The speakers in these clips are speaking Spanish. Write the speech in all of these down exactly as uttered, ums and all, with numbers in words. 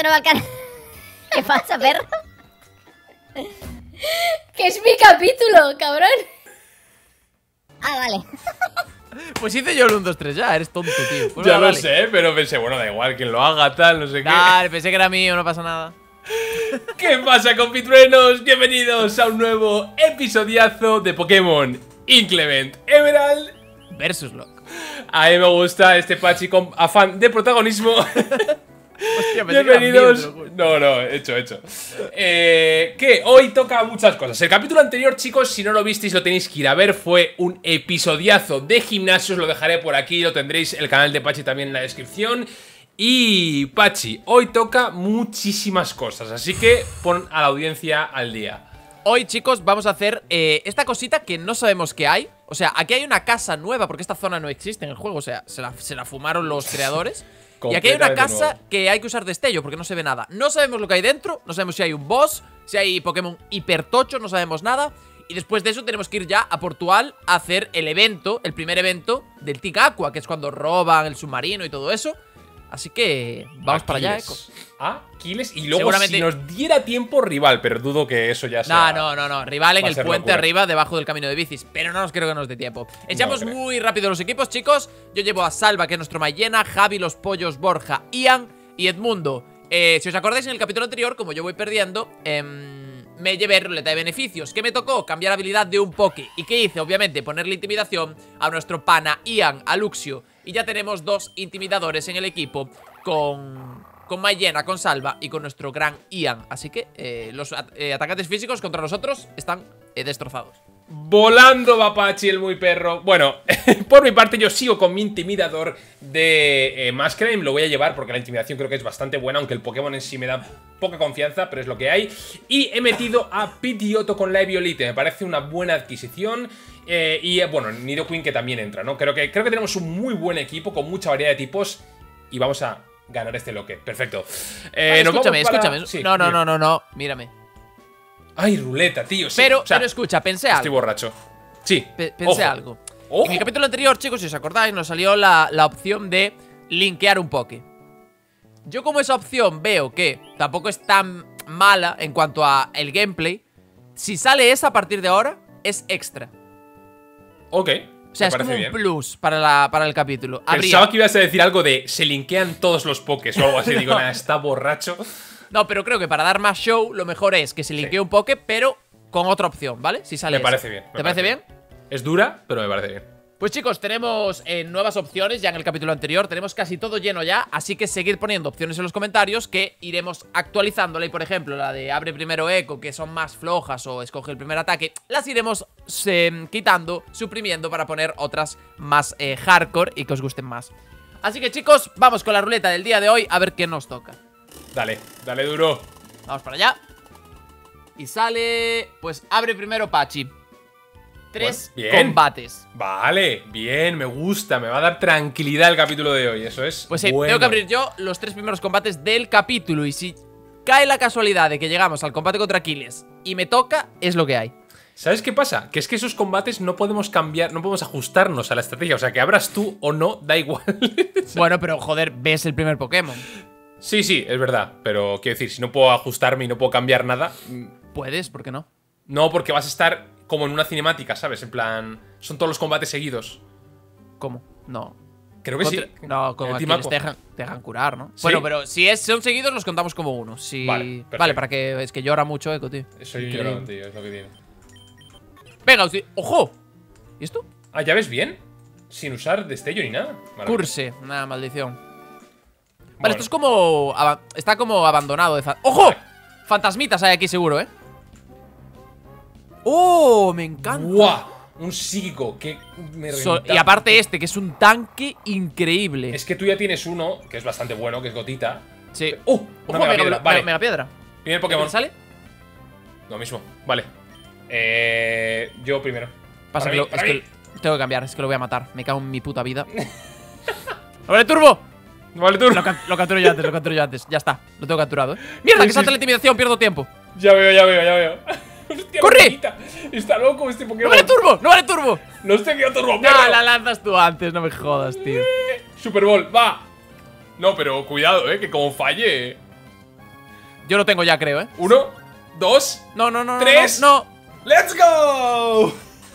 nuevo al canal. ¿Qué pasa, perro? Que es mi capítulo, cabrón. Ah, vale. Pues hice yo el uno, dos, tres ya, eres tonto, tío. Pues ya va, lo vale. sé, pero pensé, bueno, da igual, quien lo haga, tal, no sé Dale, pensé que era mío, no pasa nada. qué. ¿Qué pasa, compitruenos? Bienvenidos a un nuevo episodiazo de Pokémon Inclement Emerald Versus Lock. A mí me gusta este Pachi con afán de protagonismo. Hostia, pensé que era Bienvenidos. mío, te lo juro. No, no, hecho, hecho. Eh, que hoy toca muchas cosas. El capítulo anterior, chicos, si no lo visteis, lo tenéis que ir a ver. Fue un episodiazo de gimnasio. Os lo dejaré por aquí. Lo tendréis el canal de Pachi también en la descripción. Y Pachi, hoy toca muchísimas cosas. Así que pon a la audiencia al día. Hoy, chicos, vamos a hacer eh, esta cosita que no sabemos qué hay. O sea, aquí hay una casa nueva, porque esta zona no existe en el juego. O sea, se la, se la fumaron los creadores. Y aquí hay una casa nuevo. que hay que usar destello, porque no se ve nada. No sabemos lo que hay dentro, no sabemos si hay un boss, si hay Pokémon hipertocho, no sabemos nada. Y después de eso tenemos que ir ya a Portugal a hacer el evento, el primer evento del Tic Aqua, que es cuando roban el submarino y todo eso. Así que vamos para allá, Eco. Aquiles. Y luego, Seguramente... si nos diera tiempo, rival. Pero dudo que eso ya sea. No, no, no, no. Rival en va a el ser puente locura. arriba, debajo del camino de bicis. Pero no nos creo que nos dé tiempo. Echamos creo. muy rápido los equipos, chicos. Yo llevo a Salva, que es nuestro Mayena, Javi, los pollos, Borja, Ian y Edmundo. Eh, si os acordáis, en el capítulo anterior, como yo voy perdiendo, eh, me llevé ruleta de beneficios. ¿Qué me tocó? Cambiar habilidad de un Poké. ¿Y qué hice? Obviamente, ponerle intimidación a nuestro pana Ian, a Luxio. Y ya tenemos dos intimidadores en el equipo con... con Mayena, con Salva y con nuestro gran Ian. Así que eh, los at eh, atacantes físicos contra nosotros están eh, destrozados. Volando va Pachi, el muy perro. Bueno, por mi parte yo sigo con mi intimidador de eh, Masquerain. Lo voy a llevar porque la intimidación creo que es bastante buena, aunque el Pokémon en sí me da poca confianza, pero es lo que hay. Y he metido a Pidgeotto con la Eviolite. Me parece una buena adquisición. Eh, y eh, bueno, Nidoqueen que también entra, ¿no? Creo que, creo que tenemos un muy buen equipo con mucha variedad de tipos. Y vamos a ganar este loque. Perfecto. Eh, Vale, nos escúchame, vamos para... escúchame. Sí, no, no, dime. no, no, no. Mírame. Ay, ruleta, tío. Sí, Pero, o sea, pero escucha, pensé estoy algo. borracho. Sí. Pe pensé ojo. algo. Ojo. En el capítulo anterior, chicos, si os acordáis, nos salió la, la opción de linkear un Poké. Yo como esa opción veo que tampoco es tan mala en cuanto a el gameplay. Si sale esa a partir de ahora, es extra. Ok. O sea, me es como parece un bien. plus para, la, para el capítulo. Habría- Pensaba que ibas a decir algo de se linkean todos los pokés o algo así. Digo, nada, está borracho. No, pero creo que para dar más show, lo mejor es que se linkee Sí. un Poké, pero con otra opción, ¿vale? Si sale Me esa. parece bien. me ¿Te parece bien? Es dura, pero me parece bien. Pues chicos, tenemos eh, nuevas opciones ya en el capítulo anterior. Tenemos casi todo lleno ya, así que seguid poniendo opciones en los comentarios que iremos actualizándola. Y por ejemplo, la de abre primero eco, que son más flojas, o escoge el primer ataque, las iremos eh, quitando, suprimiendo para poner otras más eh, hardcore y que os gusten más. Así que chicos, vamos con la ruleta del día de hoy a ver qué nos toca. Dale, dale duro. Vamos para allá. Y sale... Pues abre primero Pachi. Tres Bueno, bien. combates. Vale, bien, me gusta. Me va a dar tranquilidad el capítulo de hoy. Eso es. Pues sí, bueno. tengo que abrir yo los tres primeros combates del capítulo. Y si cae la casualidad de que llegamos al combate contra Aquiles y me toca, es lo que hay. ¿Sabes qué pasa? Que es que esos combates no podemos cambiar, no podemos ajustarnos a la estrategia. O sea, que abras tú o no, da igual. Bueno, pero joder, ves el primer Pokémon. Sí, sí, es verdad. Pero quiero decir, si no puedo ajustarme y no puedo cambiar nada. Puedes, ¿por qué no? No, porque vas a estar como en una cinemática, ¿sabes? En plan, son todos los combates seguidos. ¿Cómo? No. Creo que Contra- sí. No, con El Aquiles Timaco. te dejan, te dejan curar, ¿no? ¿Sí? Bueno, pero si es, son seguidos, los contamos como uno. Si... Vale, Vale, perfecto. para que... Es que llora mucho Eco, tío. Soy Increíble. llorón, tío, es lo que tiene. Venga, hosti- ¡ojo! ¿Y esto? Ah, ¿ya ves bien? Sin usar destello ni nada. Maravilla. Curse, una maldición. Vale, Bueno. esto es como... aba- Está como abandonado de fa- ¡Ojo! Fantasmitas hay aquí seguro, ¿eh? ¡Oh! Me encanta. ¡Guau! Un psíquico que me So- reventa. y aparte este, que es un tanque increíble. Es que tú ya tienes uno, que es bastante bueno, que es Gotita. Sí. ¡Oh! Ojo, Una mega, megapiedra. mega- Vale, megapiedra. primer ¿Qué Pokémon. sale? Lo mismo, vale. Eh, yo primero. Pasa Para que, mí, lo, para es mí. que tengo que cambiar, es que lo voy a matar. Me cago en mi puta vida. ¡Vale, turbo! Vale, tú. Lo, ca- lo capturo yo antes, lo capturo yo antes. Ya está, lo tengo capturado, ¿eh? ¡Mierda, Sí, que salta sí. la intimidación! Pierdo tiempo. Ya veo, ya veo, ya veo. Hostia, ¡Corre! Gotita. Está loco este ¡No Pokémon. vale turbo! ¡No vale turbo! No estoy que turbo, No, perro. la lanzas tú antes, no me jodas, tío. Super Bowl, va. No, pero cuidado, eh, que como falle. Yo lo tengo ya, creo, ¿eh? Uno, dos, No, no, no, no, tres. no, no. ¡Let's go!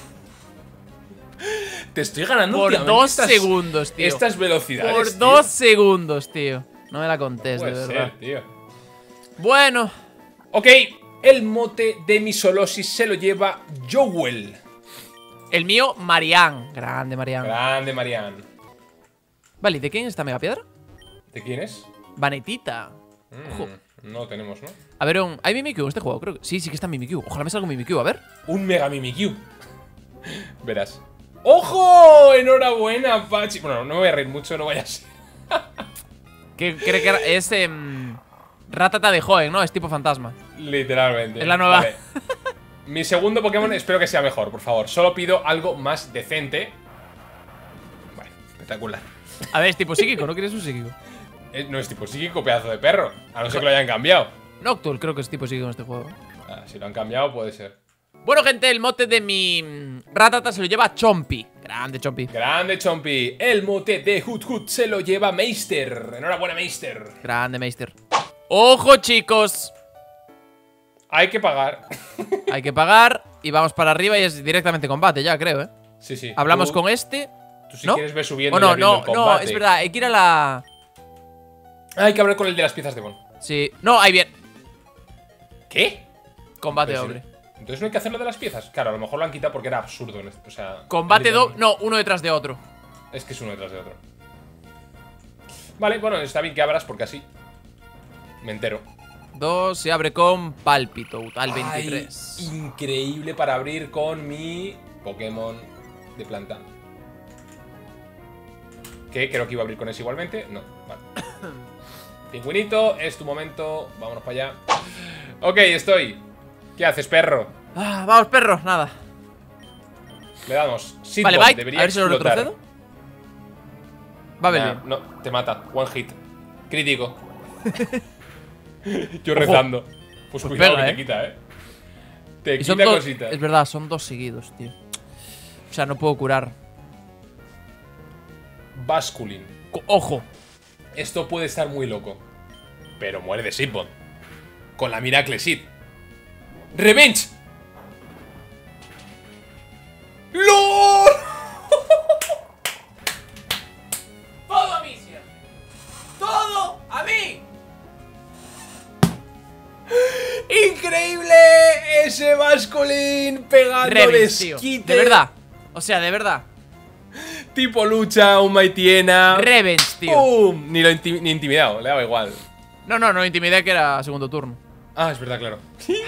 Te estoy ganando Por últimamente dos estas- segundos, tío. Estas velocidades. Por tío. dos segundos, tío. No me la contés, de Puede verdad. ser, tío. Bueno, Ok, el mote de misolosis se lo lleva Joel. el mío, Marianne. Grande, Marianne. Grande, Marianne. Vale, ¿y de quién es esta megapiedra? ¿De quién es? Vanetita. Mm, Ojo. no tenemos, ¿no? A ver, un... ¿hay Mimikyu en este juego? Creo que sí, sí que está Mimikyu. Ojalá me salga un Mimikyu, a ver. Un Mega Mimikyu. Verás. ¡Ojo! Enhorabuena, Pachi. Bueno, no me voy a reír mucho, no vayas. Que creo que era- es em, Ratata de joven, ¿no? Es tipo fantasma. Literalmente. Es la nueva. Vale. Mi segundo Pokémon espero que sea mejor, por favor. Solo pido algo más decente. Vale, espectacular. A ver, es tipo psíquico, ¿no quieres un psíquico? Eh, No es tipo psíquico, pedazo de perro. A no ser que lo hayan cambiado. Noctul creo que es tipo psíquico en este juego. Ah, si lo han cambiado, puede ser. Bueno, gente, el mote de mi mm, Ratata se lo lleva Chompy. Grande, Chompy. Grande, Chompy. El mote de Hoot Hoot se lo lleva Meister. Enhorabuena, Meister. Grande, Meister. ¡Ojo, chicos! Hay que pagar. Hay que pagar y vamos para arriba y es directamente combate ya, creo, ¿eh? Sí, sí. Hablamos Tú- con este. Tú si ¿No? quieres ver subiendo O y no, abriendo no, el no, combate. es verdad, hay que ir a la... Ah, hay que hablar con el de las piezas de Bon. Sí, no, ahí bien. ¿Qué? Combate Pero si- doble. Entonces no hay que hacer lo de las piezas. Claro, a lo mejor lo han quitado porque era absurdo. En este, o sea, Combate doble, literalmente. no, uno detrás de otro. Es que es uno detrás de otro. Vale, bueno, está bien que abras porque así me entero. Dos se abre con Palpito, al Ay, veintitrés. increíble para abrir con mi Pokémon de planta. Que creo que iba a abrir con ese igualmente. No, vale. Pingüinito, es tu momento. Vámonos para allá. Ok, estoy. ¿Qué haces, perro? Ah, vamos, perro, nada. Le damos. Seed Vale, Bomb, Bite, debería a ver si lo explotar. retrocedo. Va a Nah, venir. no, te mata. One hit. Crítico. Yo Ojo. rezando. Pues, Pues cuidado pega, que eh. te quita, eh. Te Y son quita dos, cositas. es verdad, son dos seguidos, tío. O sea, no puedo curar. Basculin. Co- Ojo. Esto puede estar muy loco. Pero muere de Seed Bomb. Con la Miracle Seed. ¡Revenge! ¡Lol! ¡Todo a mí, Sia! ¡Todo a mí! ¡Increíble! Ese Basculin pegando Revenge, tío. desquite. De verdad. O sea, de verdad. Tipo lucha, un Maitiena. Revenge, tío. ¡Pum! Ni lo inti- ni intimidado, le daba igual. No, no, no intimidé que era segundo turno. Ah, es verdad, claro.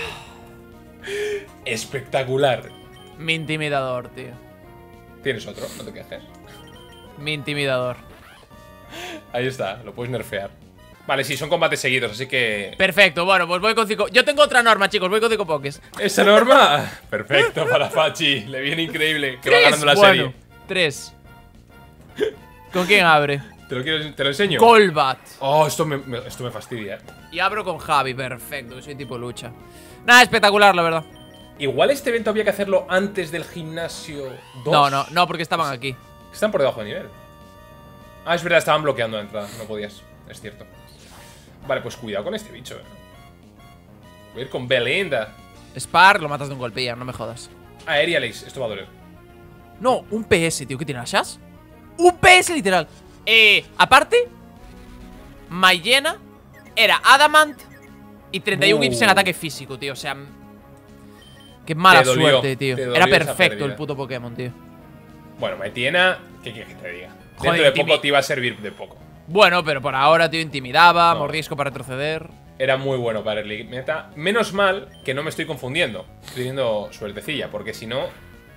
Espectacular. Mi intimidador, tío. Tienes otro, no te quejes. Mi intimidador. Ahí está, lo puedes nerfear. Vale, sí, son combates seguidos, así que... Perfecto, bueno, pues voy con cinco. Yo tengo otra norma, chicos, voy con cinco pokés. ¿Esa norma? Perfecto para Fachi. Le viene increíble. Que va Tres, ganando la bueno, serie. Tres. ¿Con quién abre? ¿Te lo, quiero, ¿Te lo enseño? Golbat. Oh, esto me, me- esto me fastidia. Y abro con Javi, perfecto, que soy tipo lucha. Nada, espectacular, la verdad. Igual este evento había que hacerlo antes del gimnasio dos. No, no, no, porque estaban aquí. Están por debajo de nivel. Ah, es verdad, estaban bloqueando la entrada. No podías, es cierto. Vale, pues cuidado con este bicho, eh. Voy a ir con Belinda. Spar, lo matas de un golpe ya, no me jodas. Aerialix, esto va a doler. No, un P S, tío, ¿qué tiene Ashas? Un P S literal. Eh, aparte, Maillena era Adamant y treinta y uno Uh. Gips en ataque físico, tío. O sea, qué mala Te dolió, suerte, tío. te dolió Era esa perfecto pérdida. el puto Pokémon, tío. Bueno, Maitiena, ¿qué quieres que te diga? Joder, Dentro de Timmy. poco te iba a servir de poco. Bueno, pero por ahora, tío, intimidaba, No. mordisco para retroceder. Era muy bueno para early meta. Menos mal que no me estoy confundiendo. Estoy teniendo suertecilla, porque si no...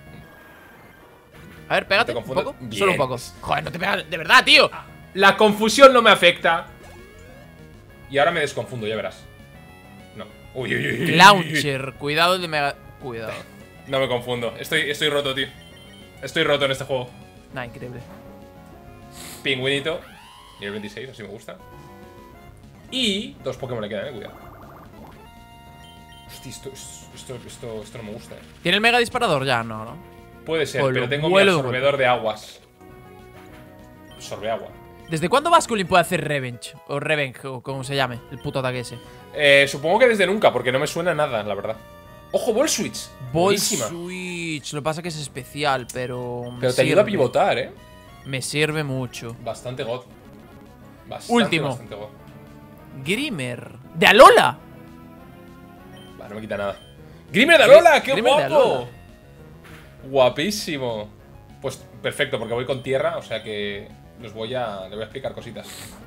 A ver, pégate te un confundes. poco. Bien. Solo un poco. Joder, no te pegas. De verdad, tío. La confusión no me afecta. Y ahora me desconfundo, ya verás. No. Uy, uy, uy, uy. Launcher. Cuidado de mega. Cuidado. No me confundo. Estoy, estoy roto, tío. Estoy roto en este juego. Nah, increíble. Pingüinito. Nivel veintiséis, así me gusta. Y dos Pokémon le quedan, eh, cuidado. Hostia, esto, esto, esto, esto no me gusta, eh. ¿Tiene el mega disparador ya? No, no. Puede ser, Con pero lo tengo mi vuelo de absorbedor de aguas. Absorbe agua. ¿Desde cuándo Basculin puede hacer Revenge? O Revenge, o como se llame, el puto ataque ese. Eh, supongo que desde nunca, porque no me suena nada, la verdad. ¡Ojo, Ball Switch! Ball Buenísima. Switch. Lo que pasa es que es especial, pero. me Pero te ayuda a sirve. pivotar, ¿eh? Me sirve mucho. Bastante god. Bastante, Último. Bastante god. Grimmer. ¡De Alola! Va, no me quita nada. ¡Grimmer de Alola! ¡Qué Grimmer de guapo! Alola. Guapísimo. Pues perfecto, porque voy con tierra, o sea que los voy a. Le voy a explicar cositas.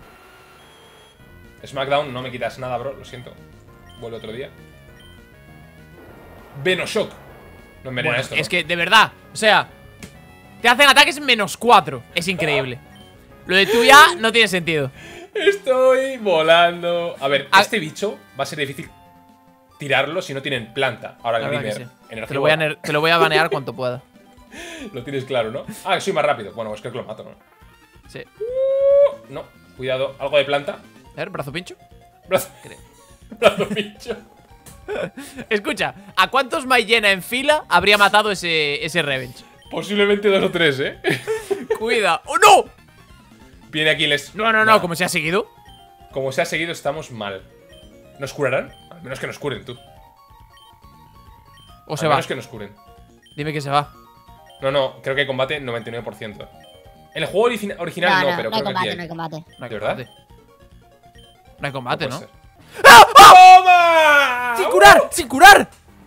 SmackDown, no me quitas nada, bro, lo siento. Vuelve otro día. Venoshock. No envenena Bueno, esto. es ¿no? que, de verdad, o sea, te hacen ataques menos cuatro. Es increíble. Lo de tuya no tiene sentido. Estoy volando. A ver, Ah. este bicho va a ser difícil tirarlo si no tienen planta. Ahora el La verdad que Grimmer. sí. Energía Te lo, voy a bola. ner- te lo voy a banear cuanto pueda. Lo tienes claro, ¿no? Ah, que soy más rápido. Bueno, pues creo que lo mato, ¿no? Sí. No, cuidado. Algo de planta. A ver, brazo pincho. Brazo. Creo. Brazo pincho. Escucha, ¿a cuántos Maillena en fila habría matado ese, ese Revenge? Posiblemente dos o tres, ¿eh? Cuida. ¡Oh, no! Viene aquí les. No, no, no, Nah. como se ha seguido. Como se ha seguido, estamos mal. ¿Nos curarán? Al menos que nos curen, tú. O se Al va. menos que nos curen. Dime que se va. No, no, creo que hay combate noventa y nueve por ciento. En el juego origi- original no, No, no, pero no hay creo que aquí combate, hay. no hay combate. No hay ¿De verdad? combate. No hay combate, puede ¿no? ser. ¡Toma! ¡Sin curar! ¡Sin curar!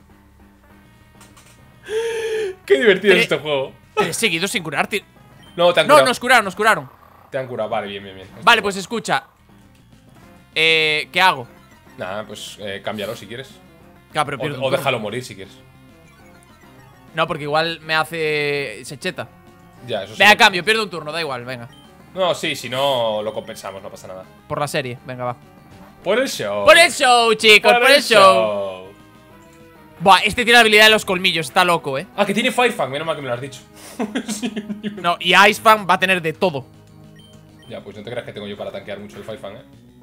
¡Qué divertido Tre- es este juego! Tres seguidos sin curar, tío. No, te han No, curado. nos curaron, nos curaron. Te han curado, vale, bien, bien, bien. Vale, pues escucha. Eh, ¿qué hago? Nada, pues eh, cámbialo si quieres. Claro, pero pierdo O, un o turno. déjalo morir si quieres. No, porque igual me hace secheta. Ya, eso sí. Venga, cambio, pierdo un turno, da igual, venga. No, sí, si no lo compensamos, no pasa nada. Por la serie, venga, va. Por el show. Por el show, chicos, por, el show. Buah, este tiene la habilidad de los colmillos, está loco, eh. Ah, que tiene Firefang, menos mal que me lo has dicho. No, y Icefang va a tener de todo. Ya, pues no te creas que tengo yo para tanquear mucho el Firefang, eh.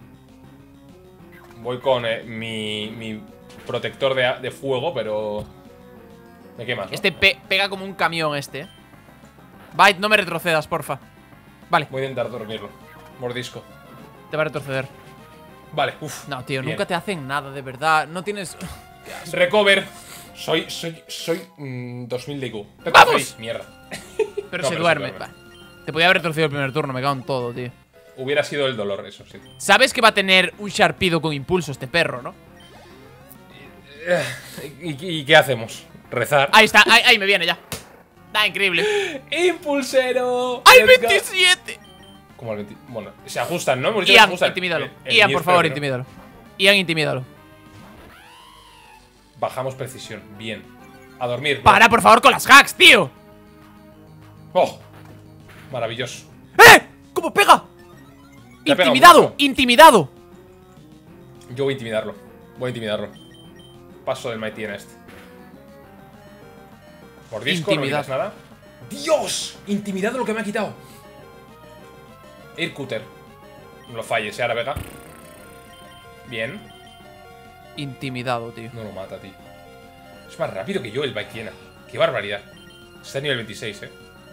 Voy con eh, mi, mi protector de, de fuego, pero. Me quemas, ¿no? Este pe- pega como un camión, este, eh. Byte, no me retrocedas, porfa. Vale, Voy a intentar dormirlo. Mordisco. te va a retroceder. Vale, uff. No, tío, bien. nunca te hacen nada, de verdad. No tienes. Recover. Soy, soy, soy mm, dos mil de I Q. ¡Vamos! Retrocedís, mierda. Pero No, se pero duerme. se duerme. Va. Te podía haber retrocedido el primer turno, me cago en todo, tío. Hubiera sido el dolor, eso sí. Sabes que va a tener un Sharpido con impulso este perro, ¿no? ¿Y, y qué hacemos? ¿Rezar? Ahí está, ahí, ahí me viene ya. Da, increíble. ¡Impulsero! ¡Ay, Let's go. veintisiete! Como el veinte. Bueno, se ajustan, ¿no? Hemos dicho que se Ian, ajustan. intimídalo. El- el Ian, mío por es favor, peor, ¿no? intimídalo. Ian, intimídalo. Bajamos precisión. Bien. A dormir. Para, por favor, con las hacks, tío. ¡Oh! Maravilloso. ¡Eh! ¿Cómo pega? Te ha pegado Intimidado, mucho. intimidado. Yo voy a intimidarlo. Voy a intimidarlo. Paso del Mighty en este. Mordisco, no me Intimidad. quitas nada. ¡Dios! Intimidado lo que me ha quitado. Air Cutter. No lo falles, ¿eh, Vega? Bien. Intimidado, tío. No lo mata, tío. Es más rápido que yo el Baitiena. ¡Qué barbaridad! Está a nivel veintiséis, eh.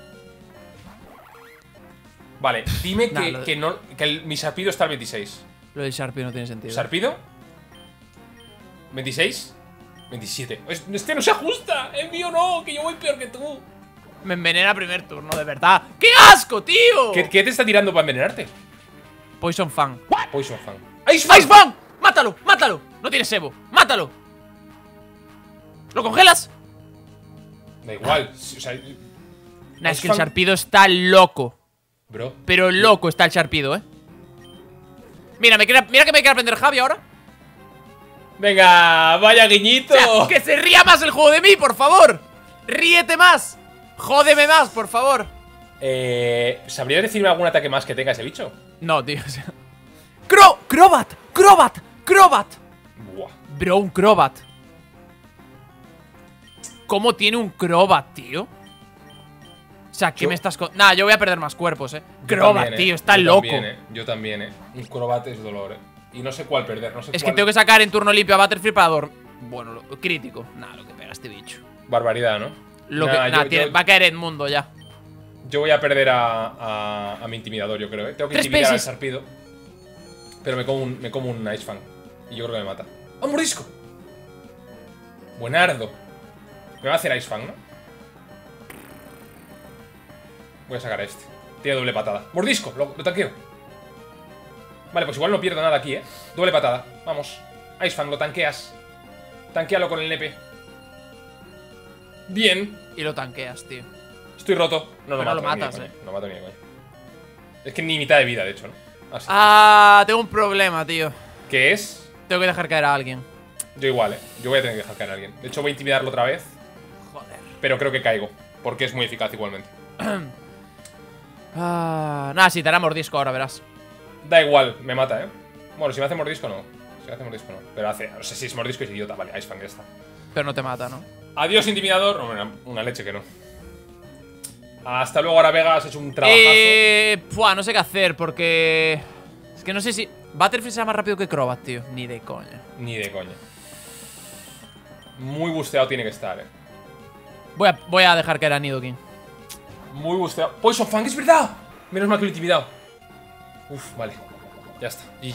Vale, dime Nah, que, lo de- que, no, que el, mi Sarpido está al veintiséis. Lo del Sharpie no tiene sentido. ¿Sarpido? ¿veintiséis? veintisiete. Es- Este no se ajusta. El mío no, que yo voy peor que tú. Me envenena primer turno, de verdad. ¡Qué asco, tío! ¿Qué, qué te está tirando para envenenarte? Poison Fang. Poison Fang. ¡Ice Fang! ¡Ice Fang! ¡Mátalo! ¡Mátalo! No tienes Evo. ¡Mátalo! ¿Lo congelas? Da igual. O sea, Nah, es Ice que el Fang- Sharpido está loco. bro. Pero loco está el Sharpido, eh. Mira, me quiere- mira que me quiere aprender Javi ahora. Venga, vaya guiñito. O sea, que se ría más el juego de mí, por favor. Ríete más. Jódeme más, por favor. Eh, ¿Sabrías decirme algún ataque más que tenga ese bicho? No, tío, o sea. ¡Cro! ¡Crobat! ¡Crobat! ¡Crobat! Buah. Bro, un Crobat. ¿Cómo tiene un Crobat, tío? O sea, ¿qué Yo- me estás con...? Nah, yo voy a perder más cuerpos, eh. Yo Crobat, también, eh. tío, está Yo loco. También, eh. Yo también, eh. Un Crobat es dolor, eh. Y no sé cuál perder, no sé Es que cuál. tengo que sacar en turno limpio a Butterfree para dormir. Bueno, lo- crítico. Nah, lo que pega este bicho. Barbaridad, ¿no? Lo Nah, que, nah, yo- tiene- yo- va a caer Edmundo ya. Yo voy a perder a, a, a mi intimidador, yo creo, ¿eh? Tengo que Tres intimidar al peces. Sarpido. Pero me como un, me como un Ice Fang. Y yo creo que me mata. ¡Ah, un mordisco! Buenardo. Me va a hacer Ice Fang, ¿no? Voy a sacar a este. Tiene doble patada. ¡Mordisco! Lo, lo tanqueo. Vale, pues igual no pierdo nada aquí, ¿eh? Doble patada. Vamos. Ice Fang, lo tanqueas. Tanquealo con el nepe. Bien. Y lo tanqueas, tío. Estoy roto. No lo Pero mato. lo ni de matas, coña. eh. No mato ni de coña. Es que ni mitad de vida, de hecho, ¿no? Así. Ah, tengo un problema, tío. ¿Qué es? Tengo que dejar caer a alguien. Yo igual, ¿eh? Yo voy a tener que dejar caer a alguien. De hecho, voy a intimidarlo otra vez. Joder. Pero creo que caigo. Porque es muy eficaz igualmente. Ah, nada, si te hará mordisco ahora, verás. Da igual, me mata, ¿eh? Bueno, si me hace mordisco, no. Si me hace mordisco, no. Pero hace... No sé si es mordisco, es idiota. Vale, Ice Fang, ya está. Pero no te mata, ¿no? Adiós, intimidador. No, una, una leche que no. Hasta luego, ahora Vega. Has hecho un trabajazo. Eh... Pua, no sé qué hacer porque... Es que no sé si... Butterfree será más rápido que Crobat, tío. Ni de coña. Ni de coña. Muy busteado tiene que estar, eh. Voy a, voy a dejar caer a Nidoking. Muy busteado. Poison Fang, es verdad. Menos mal que lo he intimidado. Uf, vale. Ya está. G G.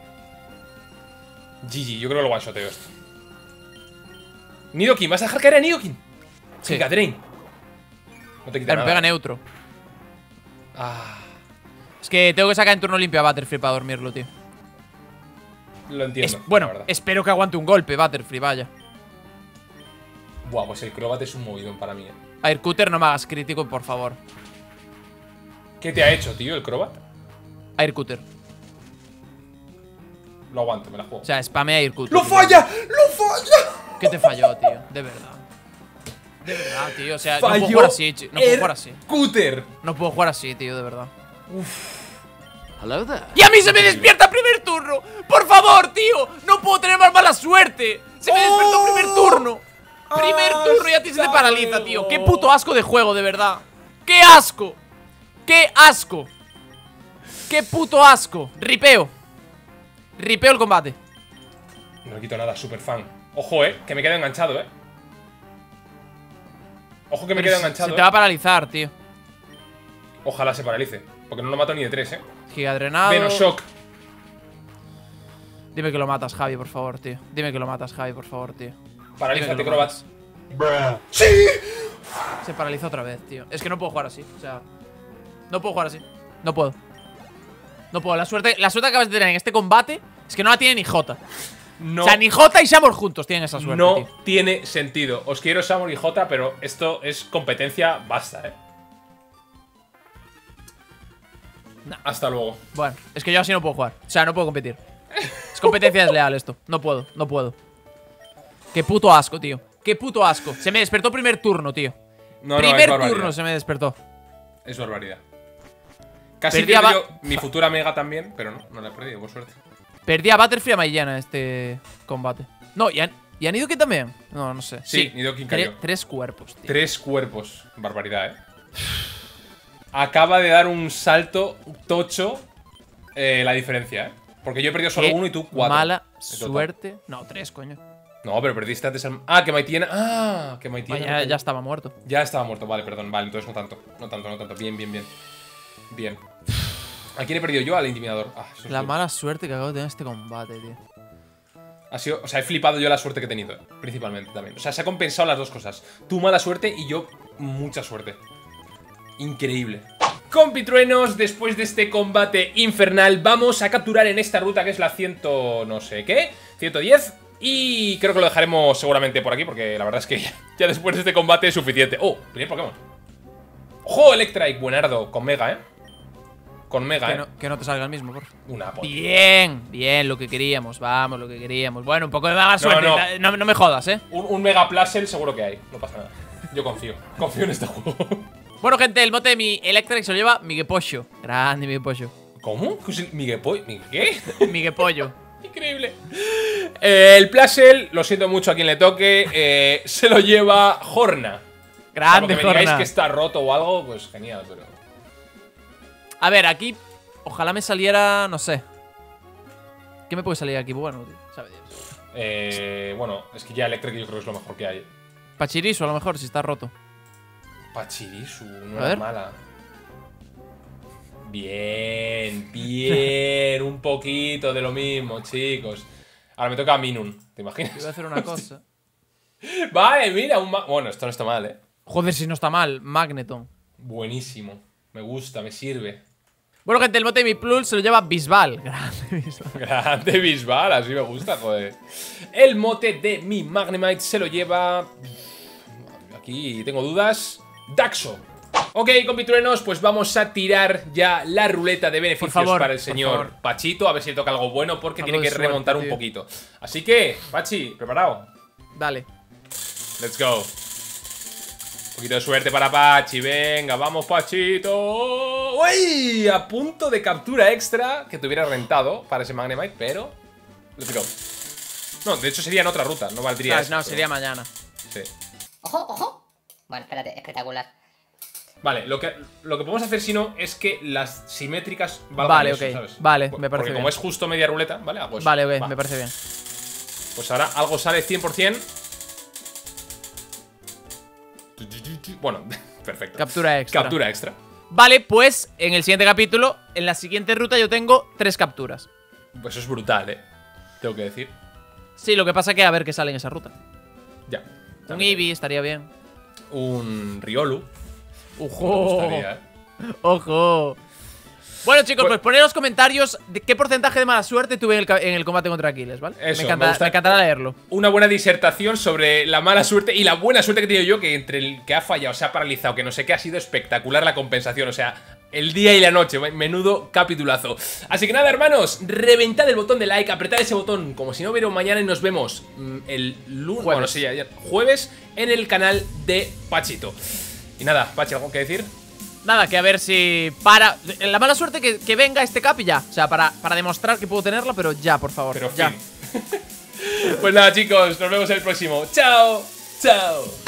G G, yo creo que lo one-shoteo esto. Nidoking, ¿vas a dejar caer a Nidoking? Sí. Giga Drain. No te quita Pero me nada. pega neutro. Ah, Es que tengo que sacar en turno limpio a Butterfree para dormirlo, tío. lo entiendo. Es- bueno, la verdad. espero que aguante un golpe, Butterfree, vaya. Buah, pues el Crobat es un movidón para mí, eh. Aircutter, no me hagas crítico, por favor. ¿Qué te ha hecho, tío, el Crobat? Aircutter. Lo aguanto, me la juego. O sea, spamea Aircutter. ¡Lo falla! ¡Lo falla! ¿Qué te falló, tío? De verdad. De verdad, tío. O sea, no puedo Falló jugar así, chi- no puedo el jugar así. Cúter. No puedo jugar así, tío, de verdad. Hello there. ¡Y a mí se me despierta primer turno! ¡Por favor, tío! ¡No puedo tener más mala suerte! ¡Se me despertó primer turno! Primer turno y a ti se te Hasta paraliza, tío. luego. ¡Qué puto asco de juego, de verdad! ¡Qué asco! ¡Qué asco! ¡Qué puto asco! Ripeo. Ripeo el combate. No le quito nada, super fan. Ojo, eh, que me queda enganchado, eh. Ojo que me Pero queda se- enganchado. Se te eh. va a paralizar, tío. Ojalá se paralice. Porque no lo mato ni de tres, eh. Giga drenado. Venoshock. Dime que lo matas, Javi, por favor, tío. Dime que lo matas, Javi, por favor, tío. Paralízate, Dime que lo Crobat. matas. ¡Sí! Se paralizó otra vez, tío. Es que no puedo jugar así. O sea, no puedo jugar así. No puedo. No puedo. La suerte, la suerte que acabas de tener en este combate es que no la tiene ni Jota. No, O sea, ni Jota y Shamor juntos tienen esa suerte, no tío. tiene sentido. Os quiero Samur y J, pero esto es competencia basta, eh. Nah. Hasta luego. Bueno, es que yo así no puedo jugar. O sea, no puedo competir. Es competencia desleal esto. No puedo, no puedo. Qué puto asco, tío. Qué puto asco. Se me despertó primer turno, tío. No, no, es primer barbaridad. turno se me despertó. Es barbaridad. Casi Perdí a pierdo Ba- yo mi futura Mega también, pero no, no la he perdido, por suerte. Perdí a Butterfree y a Maillana en este combate. No, ¿y a, ¿y a Nidoking también? No, no sé. Sí, Nidoking Tre- cayó. Tres cuerpos, tío. Tres cuerpos. Barbaridad, eh. Acaba de dar un salto tocho eh, la diferencia, eh. Porque yo he perdido solo Qué uno y tú cuatro. mala en total. suerte. No, tres, coño. No, pero perdiste antes al... Ah, que Maitiena... Ah, que Maitiena... Ya, ya estaba muerto. Ya estaba muerto, vale, perdón. Vale, entonces no tanto. No tanto, no tanto. Bien, bien, bien. Bien. ¿A quién he perdido yo? Al intimidador. Ah, eso es La duro. mala suerte que acabo de tener en este combate, tío. Ha sido, o sea, he flipado yo la suerte que he tenido, principalmente también. O sea, se ha compensado las dos cosas. Tú mala suerte y yo mucha suerte. Increíble. Compitruenos, después de este combate infernal, vamos a capturar en esta ruta que es la ciento no sé qué, ciento diez. Y creo que lo dejaremos seguramente por aquí, porque la verdad es que ya, ya después de este combate es suficiente. ¡Oh! Primer Pokémon. ¡Ojo! Electrike, buenardo, con Mega, ¿eh? Con Mega, Que ¿eh? no, que no te salga el mismo, por favor. Una polla. Bien, bien, lo que queríamos. Vamos, lo que queríamos. Bueno, un poco de mala No, suerte. no. ta- No, no me jodas, ¿eh? Un, un Mega Plasel seguro que hay, no pasa nada. Yo confío, confío en este juego. Bueno, gente, el mote de mi Electric se lo lleva Miguel Pollo. Grande, Miguel Pollo. ¿Cómo? ¿Qué es el Miguel Poy? ¿Miguel qué? Miguel Pollo. Increíble. Eh, el Plasel, lo siento mucho a quien le toque, eh, se lo lleva Horna. Salvo que Grande, me digáis Jorna. que está roto o algo, pues genial, pero... A ver, aquí. Ojalá me saliera. No sé. ¿Qué me puede salir aquí? Bueno, tío. Sabe Dios. Eh, bueno, es que ya Electric yo creo que es lo mejor que hay. Pachirisu, a lo mejor, si está roto. Pachirisu, no A era ver. mala. Bien, bien. Un poquito de lo mismo, chicos. Ahora me toca a Minun, ¿te imaginas? Yo voy a hacer una cosa. Vale, mira, un ma bueno, esto no está mal, ¿eh? Joder, si no está mal, Magneton. Buenísimo. Me gusta, me sirve. Bueno, gente, el mote de mi Plul se lo lleva Bisbal. Grande Bisbal. Grande Bisbal, así me gusta, joder. El mote de mi Magnemite se lo lleva... Aquí tengo dudas. Daxo. Ok, compitruenos, pues vamos a tirar ya la ruleta de beneficios favor, para el señor Pachito. A ver si le toca algo bueno, porque Algo tiene de que suerte, remontar un tío. poquito. Así que, Pachi, ¿preparado? Dale. Let's go. Un poquito de suerte para Pachi. Venga, vamos, Pachito. ¡Uy! A punto de captura extra que te hubiera rentado para ese Magnemite, pero... Let's go. No, de hecho sería en otra ruta, no valdría Ah, eso, no, pero- sería mañana. Sí. Ojo, ojo. Bueno, espérate, espectacular. Vale, lo que, lo que podemos hacer si no es que las simétricas valgan Vale, eso, ok. ¿sabes? Vale, Por- me parece Porque como bien. es justo media ruleta, ¿vale? Hago eso. Vale, ok, Va. me parece bien. Pues ahora algo sale cien por cien. Bueno, perfecto. Captura extra. Captura extra. Vale, pues en el siguiente capítulo, en la siguiente ruta yo tengo tres capturas. Pues eso es brutal, ¿eh? Tengo que decir. Sí, lo que pasa que a ver qué sale en esa ruta. Ya. Un Eevee estaría bien. Un Riolu. Me ¡Ojo! gustaría, ¿eh? ¡Ojo! Bueno, chicos, Pues- pues poned en los comentarios de qué porcentaje de mala suerte tuve en el, ca- en el combate contra Aquiles, ¿vale? Eso, me, encanta- me gusta- me encantará leerlo. Una buena disertación sobre la mala suerte y la buena suerte que he tenido yo, que entre el que ha fallado, se ha paralizado, que no sé qué, ha sido espectacular la compensación. O sea, el día y la noche, menudo capitulazo. Así que nada, hermanos, reventad el botón de like, apretad ese botón como si no hubiera un mañana y nos vemos mm, el lunes, bueno, sí, ya- ya- jueves en el canal de Pachito. Y nada, Pachi, ¿algo que decir? Nada, que a ver si para... La mala suerte que, que venga este cap y ya. O sea, para, para demostrar que puedo tenerla, pero ya, por favor. Pero ya. fin. Pues nada, chicos, nos vemos en el próximo. ¡Chao! ¡Chao!